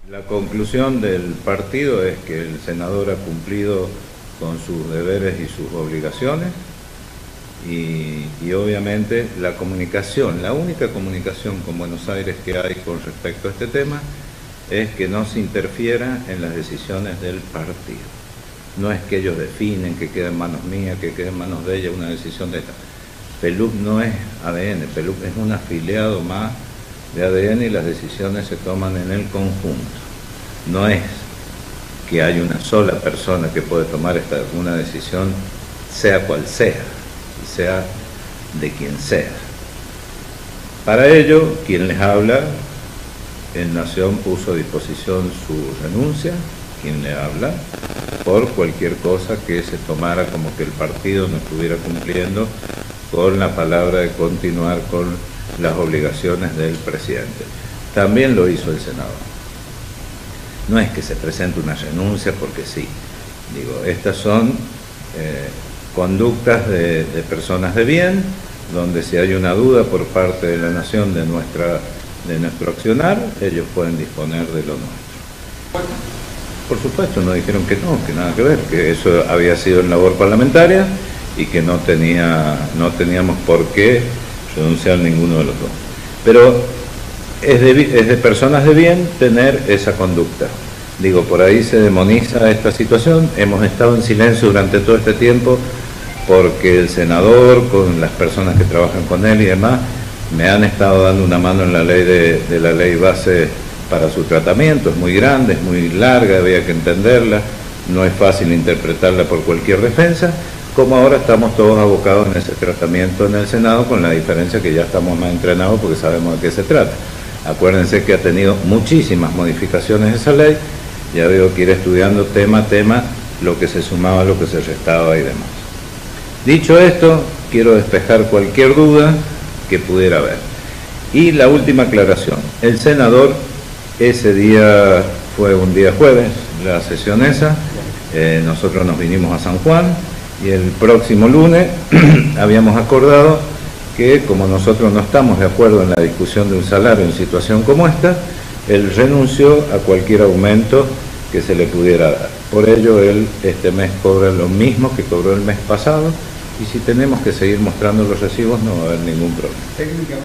La conclusión del partido es que el senador ha cumplido con sus deberes y sus obligaciones y obviamente la comunicación, la única comunicación con Buenos Aires que hay con respecto a este tema es que no se interfiera en las decisiones del partido. No es que ellos definen, que quede en manos mías, que quede en manos de ella una decisión de esta. PELUC no es ADN, PELUC es un afiliado más de ADN y las decisiones se toman en el conjunto. No es que hay una sola persona que puede tomar una decisión, sea cual sea, y sea de quien sea. Para ello, quien les habla, en Nación puso a disposición su renuncia, quien le habla, por cualquier cosa que se tomara como que el partido no estuviera cumpliendo con la palabra de continuar con las obligaciones del presidente. También lo hizo el senador. No es que se presente una renuncia porque sí. Digo, estas son conductas de personas de bien, donde si hay una duda por parte de la Nación de nuestro accionar, ellos pueden disponer de lo nuestro. Por supuesto, no dijeron que no, que nada que ver, que eso había sido en labor parlamentaria y que no teníamos por qué renunciar ninguno de los dos. Pero es de personas de bien tener esa conducta. Digo, por ahí se demoniza esta situación. Hemos estado en silencio durante todo este tiempo porque el senador, con las personas que trabajan con él y demás, me han estado dando una mano en la ley de la ley base para su tratamiento. Es muy grande, es muy larga, había que entenderla, no es fácil interpretarla por cualquier defensa, como ahora estamos todos abocados en ese tratamiento en el Senado, con la diferencia que ya estamos más entrenados porque sabemos de qué se trata. Acuérdense que ha tenido muchísimas modificaciones esa ley, ya veo que ir estudiando tema a tema lo que se sumaba, lo que se restaba y demás. Dicho esto, quiero despejar cualquier duda que pudiera haber. Y la última aclaración, el senador, ese día fue un día jueves, la sesión esa, nosotros nos vinimos a San Juan y el próximo lunes habíamos acordado que como nosotros no estamos de acuerdo en la discusión de un salario en situación como esta, él renunció a cualquier aumento que se le pudiera dar. Por ello, él este mes cobra lo mismo que cobró el mes pasado y si tenemos que seguir mostrando los recibos no va a haber ningún problema.